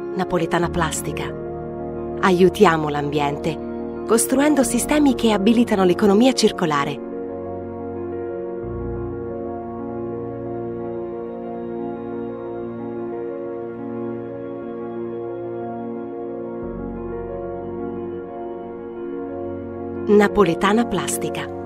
Napoletana Plastica. Aiutiamo l'ambiente, costruendo sistemi che abilitano l'economia circolare. Napoletana Plastica.